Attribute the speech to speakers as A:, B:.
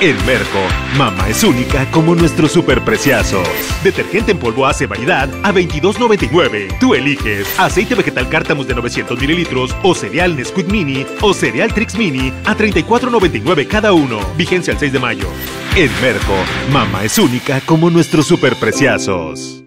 A: En Merco, mamá es única como nuestros superpreciazos. Detergente en polvo Ace variedad a $22.99. Tú eliges aceite vegetal Cártamus de 900 mililitros o cereal Nesquik Mini o cereal Trix Mini a $34.99 cada uno. Vigencia el 6 de mayo. En Merco, mamá es única como nuestros superpreciazos.